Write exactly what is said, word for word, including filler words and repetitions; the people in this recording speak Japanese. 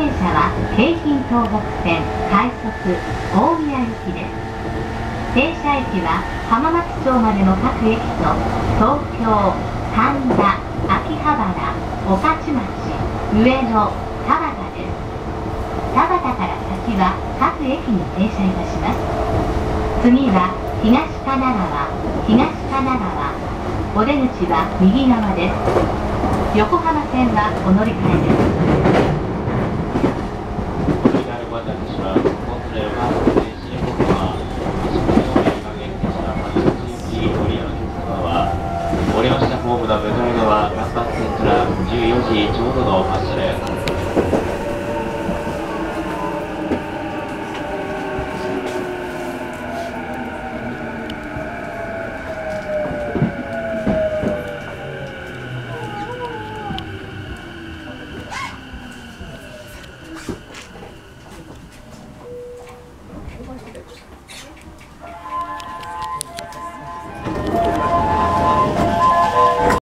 電車は京浜東北線快速大宮行きです。停車駅は浜松町までの各駅と東京、神田、秋葉原、御徒町、上野、田端です。田端から先は各駅に停車いたします。次は東神奈川、東神奈川。お出口は右側です。横浜線はお乗り換えです。 お乗り換えの方たちは、本日の横浜線新横浜、西日本駅各駅停車の地域ご利用のお客様は、降りましたホームの向かい側、頑張ってからじゅうよじちょうどの発車です。